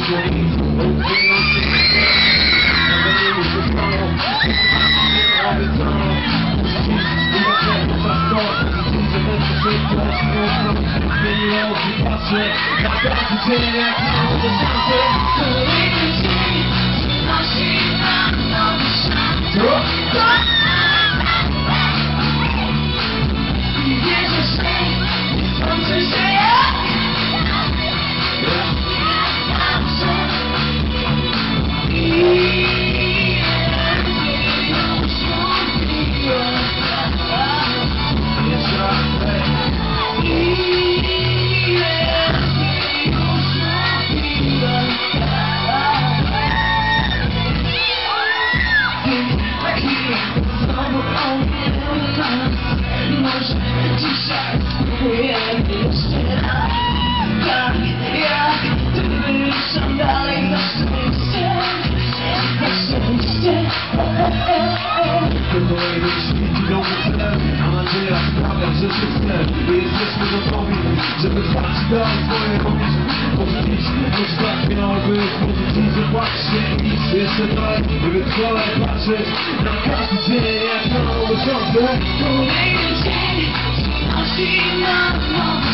Patrzę na każdy dzień jak na nowe szanse. Kolejny dzień przynosi nam nowe szanse. I wierzę, że dobrze żyję. Może dzisiaj spróbujemy jeszcze raz. Tak jak ty wyruszam dalej na szczęście. Na szczęście. To kolejny świt i nowy cel. A nadzieja sprawia, że się chce. I jesteśmy gotowi, żeby trwać dalej swoje robić. Może dziś, może tak miało być. Może dziś zobaczcie i jeszcze dalej. I wytrwalaj patrzeć na każdy dzień jak na nowe szanse. Kolejny dzień przynosi nam nowe